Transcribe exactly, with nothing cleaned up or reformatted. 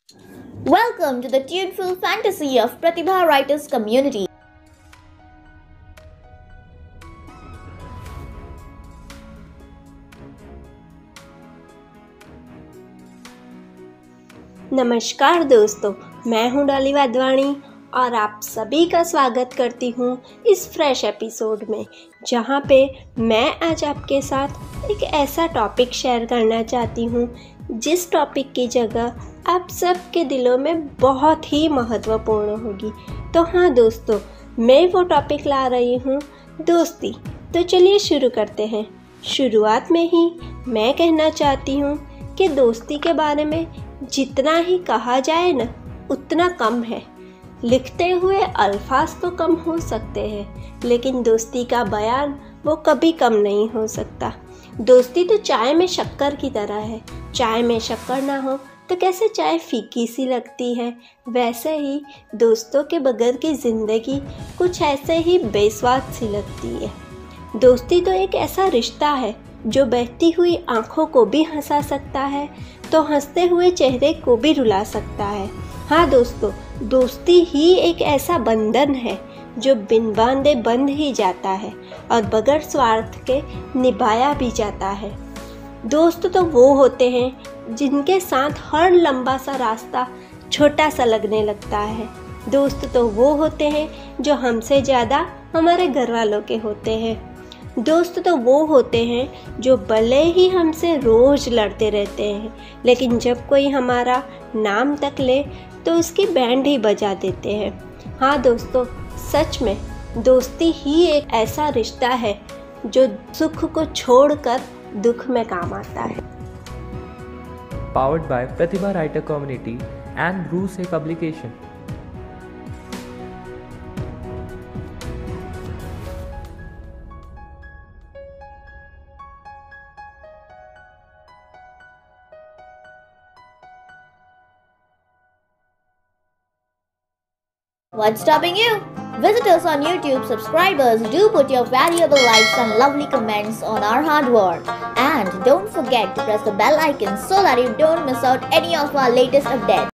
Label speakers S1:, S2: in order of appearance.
S1: Welcome to the tuneful fantasy of Pratibha Writers Community.
S2: नमस्कार दोस्तों, मैं हूं डॉली वाधवानी और आप सभी का स्वागत करती हूं इस फ्रेश एपिसोड में, जहां पे मैं आज आपके साथ एक ऐसा टॉपिक शेयर करना चाहती हूं जिस टॉपिक की जगह आप सबके दिलों में बहुत ही महत्वपूर्ण होगी। तो हाँ दोस्तों, मैं वो टॉपिक ला रही हूँ दोस्ती। तो चलिए शुरू करते हैं। शुरुआत में ही मैं कहना चाहती हूँ कि दोस्ती के बारे में जितना ही कहा जाए ना उतना कम है। लिखते हुए अल्फाज तो कम हो सकते हैं, लेकिन दोस्ती का बयान वो कभी कम नहीं हो सकता। दोस्ती तो चाय में शक्कर की तरह है। चाय में शक्कर ना हो तो कैसे चाय फीकी सी लगती है, वैसे ही दोस्तों के बगैर की ज़िंदगी कुछ ऐसे ही बेस्वाद सी लगती है। दोस्ती तो एक ऐसा रिश्ता है जो बहती हुई आँखों को भी हंसा सकता है तो हंसते हुए चेहरे को भी रुला सकता है। हाँ दोस्तों, दोस्ती ही एक ऐसा बंधन है जो बिन बांधे बंध ही जाता है और बगैर स्वार्थ के निभाया भी जाता है। दोस्त तो वो होते हैं जिनके साथ हर लंबा सा रास्ता छोटा सा लगने लगता है। दोस्त तो वो होते हैं जो हमसे ज़्यादा हमारे घर वालों के होते हैं। दोस्त तो वो होते हैं जो भले ही हमसे रोज़ लड़ते रहते हैं, लेकिन जब कोई हमारा नाम तक ले तो उसकी बैंड ही बजा देते हैं। हाँ दोस्तों, सच में दोस्ती ही एक ऐसा रिश्ता है जो सुख को छोड़कर दुख में काम आता है।
S3: Powered by Pratibha Writer Community and Bruce A Publication.
S1: What's stopping you? Visit us on YouTube. Subscribers, do put your valuable likes and lovely comments on our hard work. And don't forget to press the bell icon so that you don't miss out any of our latest updates.